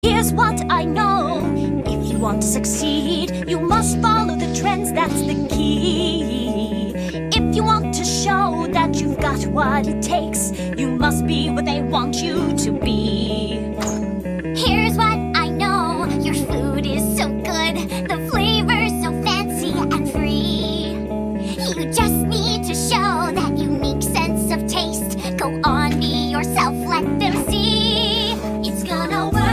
Here's what I know. If you want to succeed, you must follow the trends, that's the key. If you want to show that you've got what it takes, you must be what they want you to be. Here's what I know. Your food is so good, the flavor's so fancy and free. You just need to show that unique sense of taste. Go on, be yourself, let them see. It's gonna work.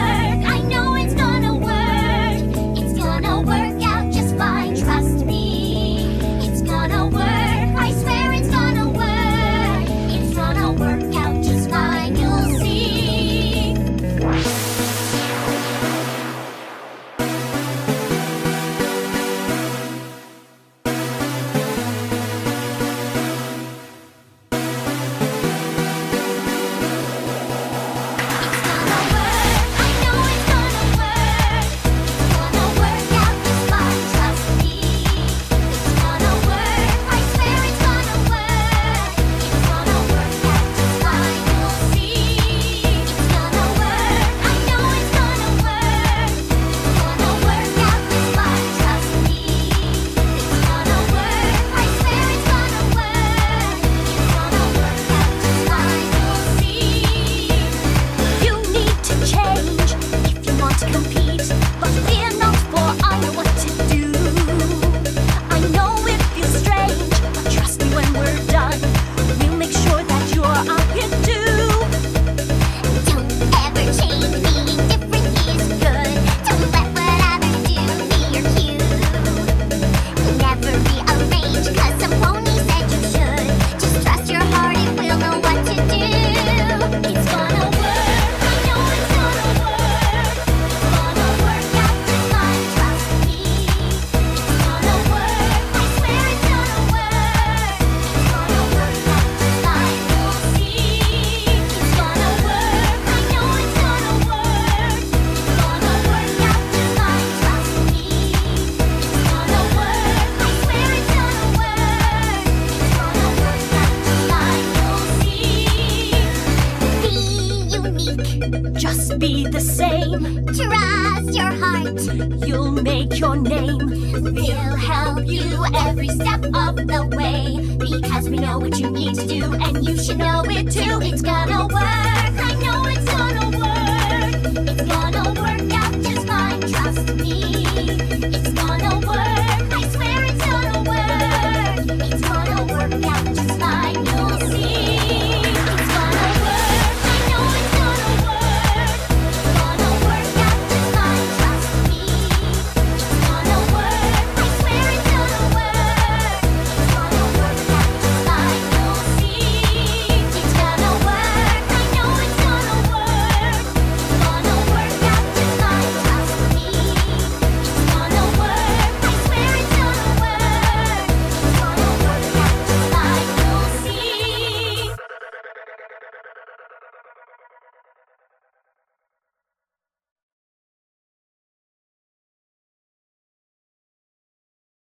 Just be the same. Trust your heart. You'll make your name. We'll help you every step of the way, because we know what you need to do, and you should know it too. It's gonna work. I know it's gonna